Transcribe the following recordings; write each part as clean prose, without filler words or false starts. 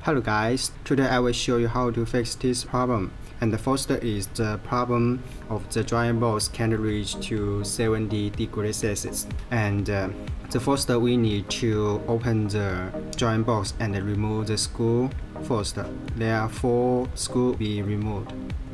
Hello guys, today I will show you how to fix this problem. And the first is the problem of the drying box can't reach to 70 degrees Celsius. And the first we need to open the drying box and remove the screw first. There are 4 screws be removed.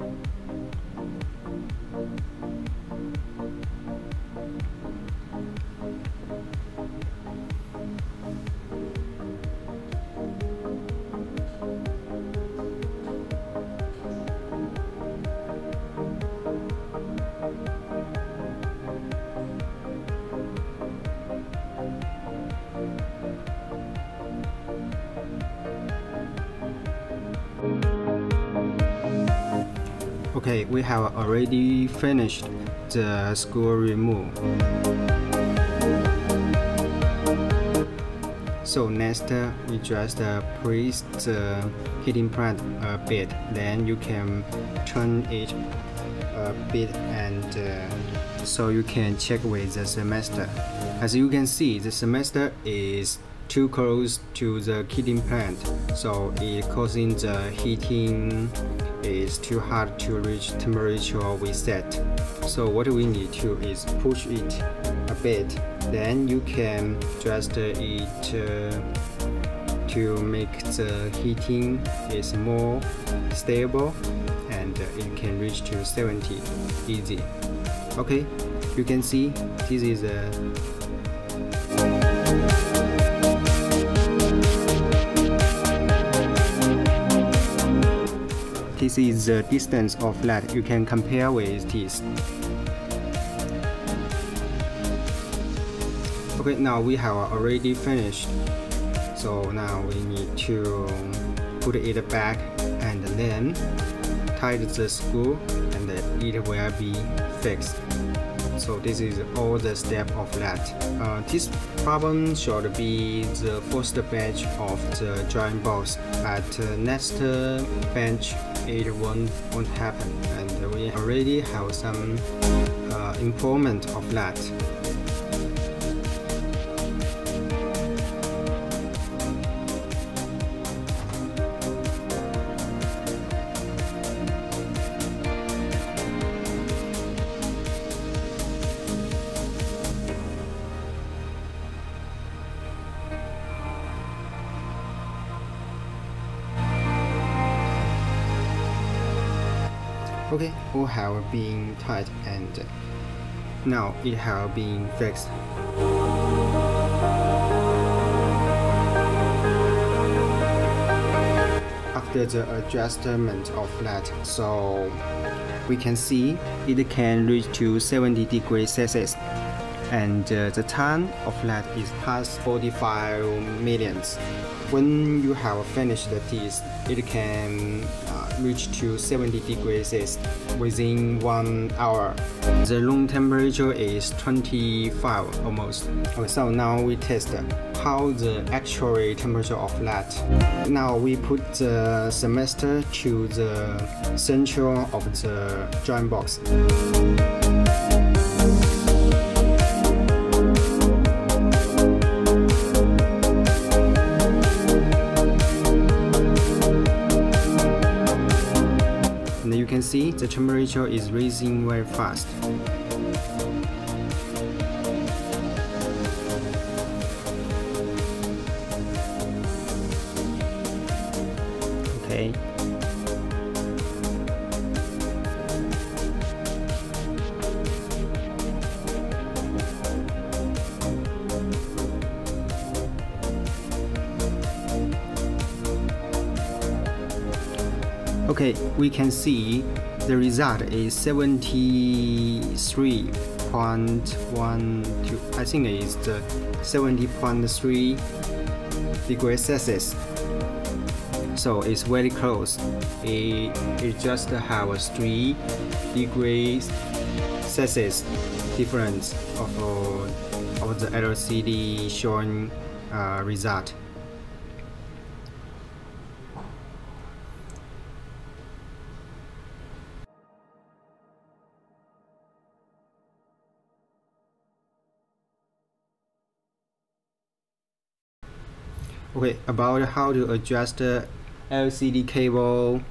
Okay, we have already finished the screw remove. So next, we just press the heating plant a bit. Then you can turn it a bit, and so you can check with the thermostat. As you can see, the thermostat is too close to the heating plant, so it causing the heating is too hard to reach temperature we set. So what we need to is push it a bit, then you can adjust it to make the heating is more stable, and it can reach to 70 easy. Okay, you can see this is this is the distance of flat. You can compare with this. Okay, now we have already finished. So now we need to put it back and then tighten the screw, and it will be fixed. So this is all the steps of that. This problem should be the first batch of the drying box. At next batch, it won't happen, and we already have some improvement of that. Okay, all have been tight, and now it have been fixed. After the adjustment of that, so we can see it can reach to 70 degrees Celsius, and the time of that is past 45 millions. When you have finished this, it can reach to 70 degrees Celsius within 1 hour. The room temperature is 25 almost. Okay, so now we test how the actual temperature of that. Now we put the thermostat to the center of the drying box. You can see the temperature is rising very fast. Okay. Okay, we can see the result is 73.12. I think it is the 70.3 degrees Celsius. So it's very close. It just have a 3 degrees Celsius difference of the LCD showing result. Okay, about how to adjust LCD cable.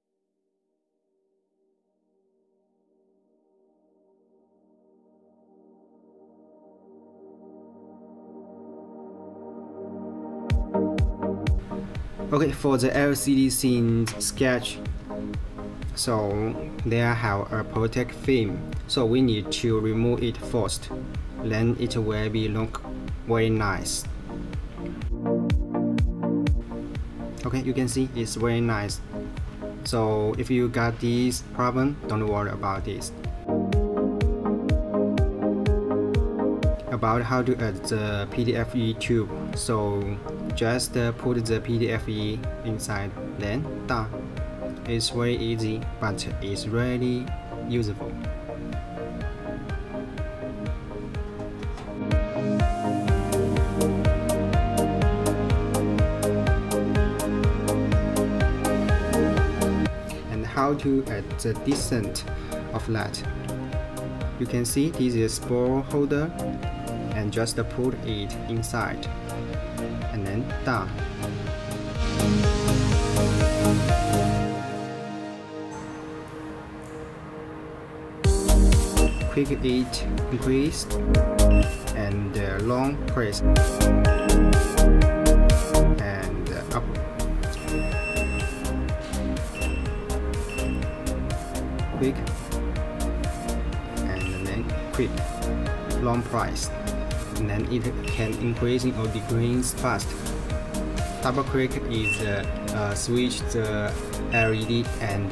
Okay, for the LCD scene sketch, so there have a protect film, so we need to remove it first, then it will be look very nice. Okay, you can see it's very nice. So if you got this problem, don't worry about this. About how to add the PTFE tube, so just put the PTFE inside, then done. It's very easy, but it's really useful. And how to add the desiccant of that? You can see this is spore holder, and just put it inside, and then done. Quick it increase and long press and up. Quick and then quick, long press. And then it can increasing or decrease fast. Double click is switch the LED and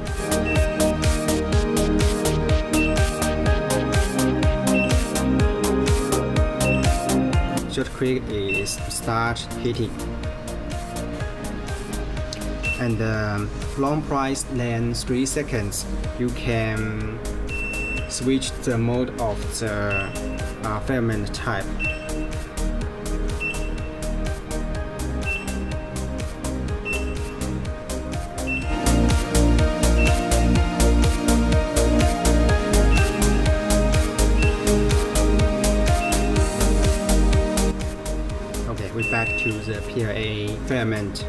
short click is start heating. And long press then 3 seconds. You can switch the mode of the filament type. Okay, we're back to the PLA filament.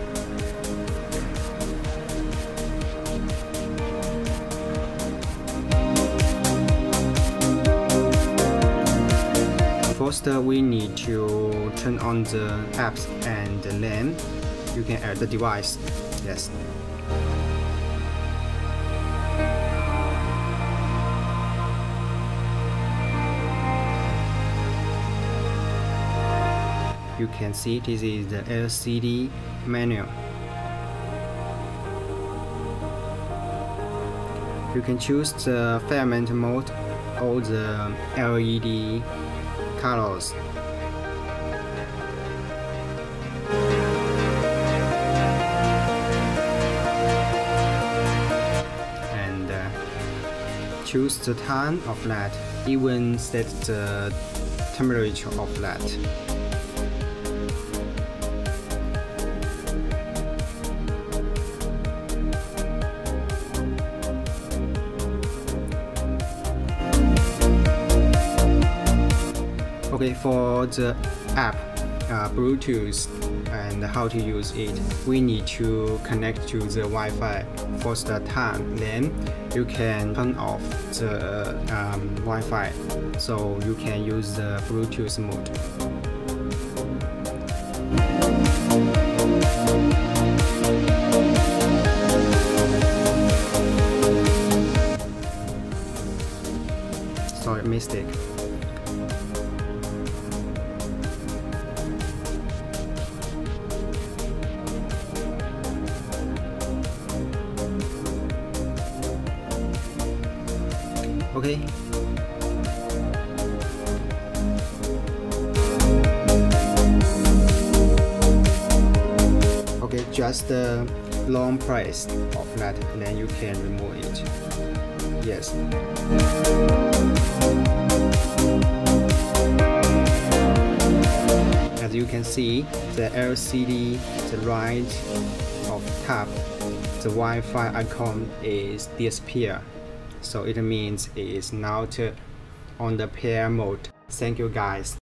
First, we need to turn on the apps, and then you can add the device. Yes. You can see this is the LCD menu. You can choose the filament mode or the LED colors. And choose the time of that, even set the temperature of that. Okay, for the app, Bluetooth, and how to use it, we need to connect to the Wi-Fi first time. Then you can turn off the Wi-Fi, so you can use the Bluetooth mode. Sorry, mistake. Okay. Okay, just the long press of that, then you can remove it. Yes. As you can see, the LCD, the right of top, the Wi-Fi icon is disappear. So it means it is now on the pair mode. Thank you guys.